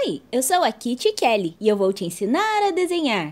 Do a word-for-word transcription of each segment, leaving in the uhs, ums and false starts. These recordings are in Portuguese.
Oi, eu sou a Kitty Kelly e eu vou te ensinar a desenhar.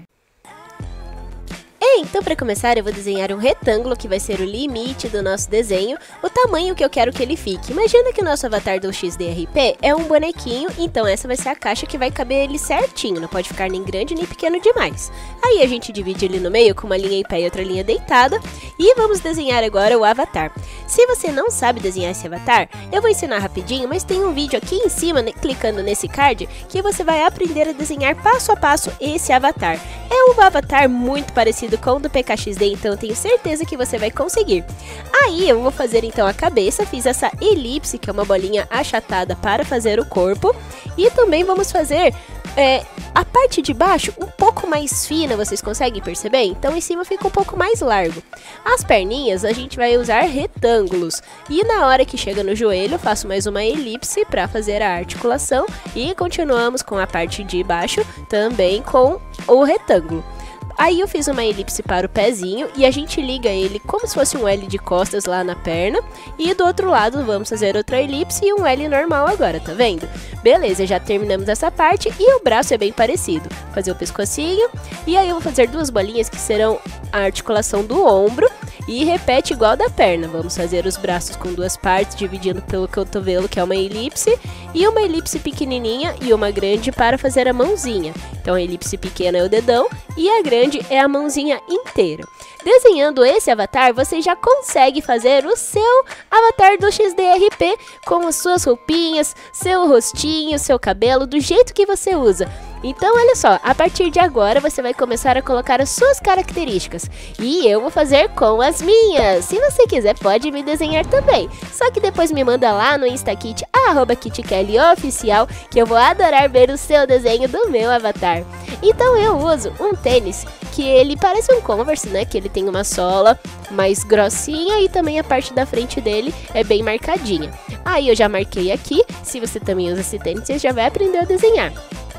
Ei, então para começar eu vou desenhar um retângulo que vai ser o limite do nosso desenho, o tamanho que eu quero que ele fique. Imagina que o nosso avatar do X D R P é um bonequinho, então essa vai ser a caixa que vai caber ele certinho, não pode ficar nem grande nem pequeno demais. Aí a gente divide ele no meio com uma linha em pé e outra linha deitada e vamos desenhar agora o avatar. Se você não sabe desenhar esse avatar, eu vou ensinar rapidinho, mas tem um vídeo aqui em cima, né, clicando nesse card, que você vai aprender a desenhar passo a passo esse avatar. É um avatar muito parecido com o do P K X D, então eu tenho certeza que você vai conseguir. Aí eu vou fazer então a cabeça, fiz essa elipse, que é uma bolinha achatada para fazer o corpo, e também vamos fazer é, a parte de baixo um pouco mais fina, vocês conseguem perceber? Então em cima fica um pouco mais largo. As perninhas a gente vai usar retângulos, e na hora que chega no joelho eu faço mais uma elipse para fazer a articulação, e continuamos com a parte de baixo também com o retângulo. Aí eu fiz uma elipse para o pezinho e a gente liga ele como se fosse um L de costas lá na perna. E do outro lado vamos fazer outra elipse e um L normal agora, tá vendo? Beleza, já terminamos essa parte e o braço é bem parecido. Vou fazer o pescocinho e aí eu vou fazer duas bolinhas que serão a articulação do ombro. E repete igual da perna, vamos fazer os braços com duas partes, dividindo pelo cotovelo, que é uma elipse, e uma elipse pequenininha e uma grande para fazer a mãozinha. Então a elipse pequena é o dedão e a grande é a mãozinha inteira. Desenhando esse avatar, você já consegue fazer o seu avatar do X D R P com as suas roupinhas, seu rostinho, seu cabelo, do jeito que você usa. Então olha só, a partir de agora você vai começar a colocar as suas características e eu vou fazer com as minhas. Se você quiser pode me desenhar também, só que depois me manda lá no Instakit, arroba KittyKellyOficial, que eu vou adorar ver o seu desenho do meu avatar. Então eu uso um tênis que ele parece um Converse, né, que ele tem uma sola mais grossinha e também a parte da frente dele é bem marcadinha. Aí eu já marquei aqui, se você também usa esse tênis você já vai aprender a desenhar.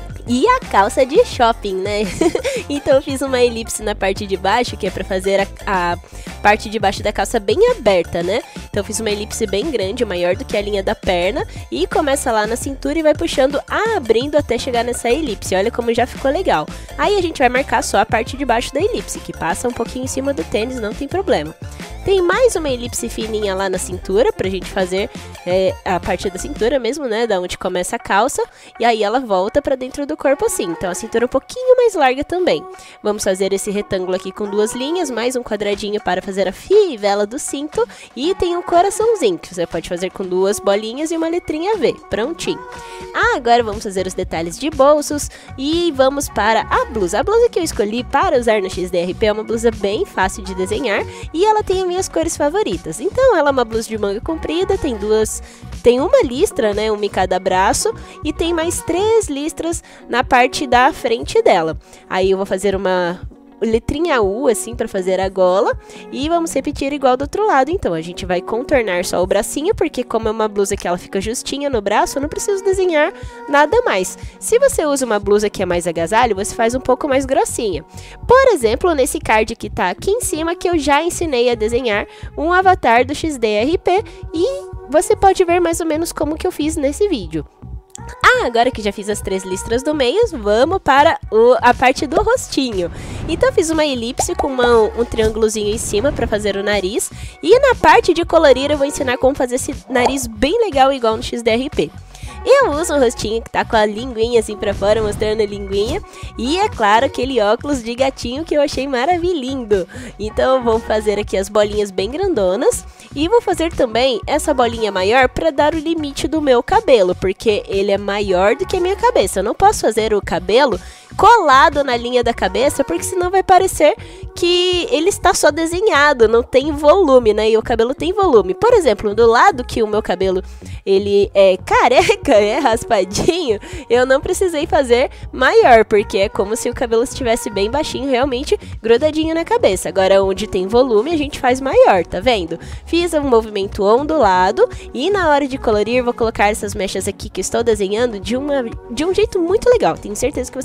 E a calça de shopping, né? Então eu fiz uma elipse na parte de baixo, que é pra fazer a, a parte de baixo da calça bem aberta, né? Então eu fiz uma elipse bem grande, maior do que a linha da perna, e começa lá na cintura e vai puxando, abrindo até chegar nessa elipse. Olha como já ficou legal. Aí a gente vai marcar só a parte de baixo da elipse, que passa um pouquinho em cima do tênis, não tem problema. Tem mais uma elipse fininha lá na cintura, pra gente fazer é, a parte da cintura mesmo, né? Da onde começa a calça, e aí ela volta pra dentro do corpo assim. Então a cintura é um pouquinho mais larga também. Vamos fazer esse retângulo aqui com duas linhas, mais um quadradinho para fazer a fivela do cinto, e tem um coraçãozinho, que você pode fazer com duas bolinhas e uma letrinha V. Prontinho. Ah, agora vamos fazer os detalhes de bolsos, e vamos para a blusa. A blusa que eu escolhi para usar no X D R P é uma blusa bem fácil de desenhar, e ela tem a minha as cores favoritas. Então ela é uma blusa de manga comprida, tem duas, tem uma listra, né, uma em cada braço, e tem mais três listras na parte da frente dela. Aí eu vou fazer uma letrinha U assim para fazer a gola e vamos repetir igual do outro lado. Então a gente vai contornar só o bracinho, porque como é uma blusa que ela fica justinha no braço, eu não preciso desenhar nada mais. Se você usa uma blusa que é mais agasalho, você faz um pouco mais grossinha. Por exemplo, nesse card que tá aqui em cima, que eu já ensinei a desenhar um avatar do X D R P, e você pode ver mais ou menos como que eu fiz nesse vídeo. Ah, agora que já fiz as três listras do meio, vamos para o, a parte do rostinho. Então eu fiz uma elipse com uma, um triângulozinho em cima para fazer o nariz. E na parte de colorir eu vou ensinar como fazer esse nariz bem legal igual no X D R P. Eu uso um rostinho que tá com a linguinha assim pra fora, mostrando a linguinha. E é claro, aquele óculos de gatinho que eu achei maravilhindo. Então eu vou fazer aqui as bolinhas bem grandonas. E vou fazer também essa bolinha maior para dar o limite do meu cabelo, porque ele é maior do que a minha cabeça. Eu não posso fazer o cabelo colado na linha da cabeça, porque senão vai parecer que ele está só desenhado, não tem volume, né? E o cabelo tem volume. Por exemplo, do lado que o meu cabelo ele é careca, é raspadinho, eu não precisei fazer maior, porque é como se o cabelo estivesse bem baixinho, realmente grudadinho na cabeça. Agora, onde tem volume, a gente faz maior, tá vendo? Fiz um movimento ondulado e na hora de colorir, vou colocar essas mechas aqui que estou desenhando de, uma, de um jeito muito legal. Tenho certeza que vocês vão amar.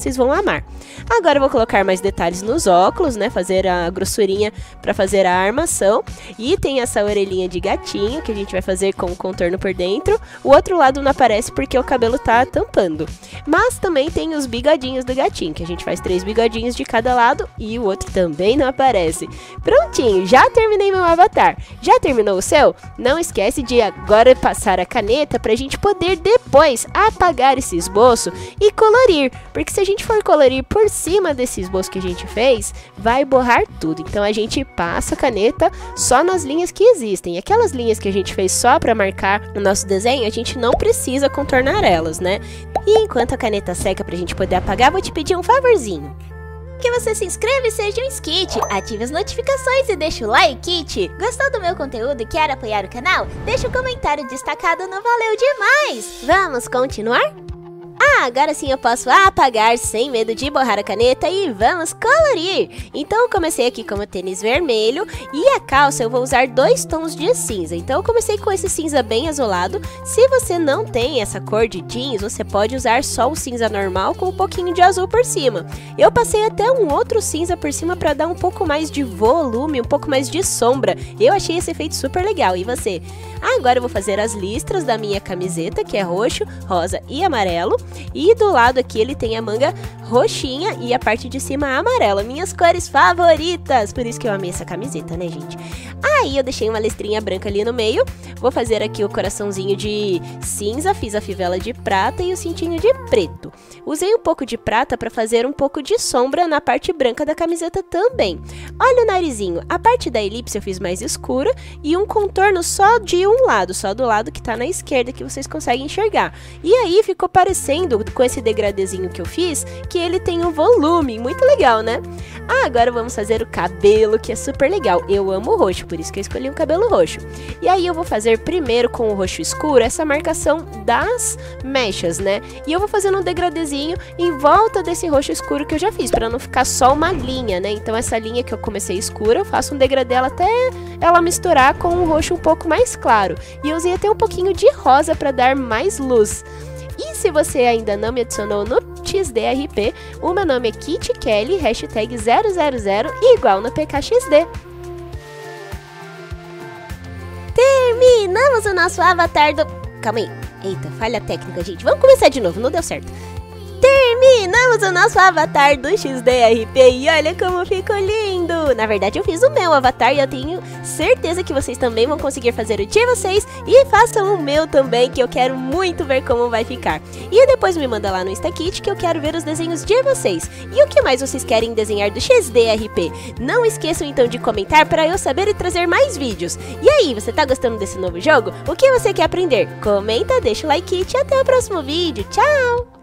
amar. Agora eu vou colocar mais detalhes nos óculos, né, fazer a grossurinha para fazer a armação. E tem essa orelhinha de gatinho que a gente vai fazer com o contorno por dentro. O outro lado não aparece porque o cabelo tá tampando. Mas também tem os bigodinhos do gatinho, que a gente faz três bigodinhos de cada lado e o outro também não aparece. Prontinho, já terminei meu avatar. Já terminou o seu? Não esquece de agora passar a caneta pra gente poder depois apagar esse esboço e colorir. Porque se a gente for colorir por cima desse esboço que a gente fez, vai borrar tudo. Então a gente passa a caneta só nas linhas que existem. Aquelas linhas que a gente fez só pra marcar o nosso desenho, a gente não precisa contornar elas, né? E enquanto a caneta seca pra gente poder apagar, vou te pedir um favorzinho. Que você se inscreva e seja um skit, ative as notificações e deixa o like, kit. Gostou do meu conteúdo e quer apoiar o canal? Deixa um comentário destacado no Valeu Demais! Vamos continuar? Ah, agora sim eu posso apagar sem medo de borrar a caneta e vamos colorir! Então eu comecei aqui com o tênis vermelho e a calça eu vou usar dois tons de cinza. Então eu comecei com esse cinza bem azulado. Se você não tem essa cor de jeans, você pode usar só o cinza normal com um pouquinho de azul por cima. Eu passei até um outro cinza por cima para dar um pouco mais de volume, um pouco mais de sombra. Eu achei esse efeito super legal. E você? Agora eu vou fazer as listras da minha camiseta, que é roxo, rosa e amarelo. E do lado aqui ele tem a manga roxinha e a parte de cima amarela. Minhas cores favoritas! Por isso que eu amei essa camiseta, né, gente? Aí eu deixei uma listrinha branca ali no meio. Vou fazer aqui o coraçãozinho de cinza, fiz a fivela de prata e o cintinho de preto. Usei um pouco de prata para fazer um pouco de sombra na parte branca da camiseta também. Olha o narizinho. A parte da elipse eu fiz mais escura e um contorno só de um lado, só do lado que tá na esquerda que vocês conseguem enxergar. E aí ficou parecendo, com esse degradezinho que eu fiz, que ele tem um volume muito legal, né? Ah, agora vamos fazer o cabelo, que é super legal. Eu amo roxo, por isso que eu escolhi um cabelo roxo. E aí eu vou fazer primeiro com o roxo escuro essa marcação das mechas, né? E eu vou fazendo um degradezinho em volta desse roxo escuro que eu já fiz, para não ficar só uma linha, né? Então essa linha que eu comecei escura, eu faço um degradê até ela misturar com um roxo um pouco mais claro. E eu usei até um pouquinho de rosa para dar mais luz. E se você ainda não me adicionou no X D R P, o meu nome é Kit Kelly, hashtag zero zero zero, igual no P K X D. Terminamos o nosso avatar do... Calma aí. Eita, falha técnica, gente. Vamos começar de novo, não deu certo. Terminamos o nosso avatar do X D R P e olha como ficou lindo! Na verdade eu fiz o meu avatar e eu tenho certeza que vocês também vão conseguir fazer o de vocês e façam o meu também, que eu quero muito ver como vai ficar. E depois me manda lá no Instakit que eu quero ver os desenhos de vocês. E o que mais vocês querem desenhar do X D R P? Não esqueçam então de comentar para eu saber e trazer mais vídeos. E aí, você tá gostando desse novo jogo? O que você quer aprender? Comenta, deixa o like e até o próximo vídeo. Tchau!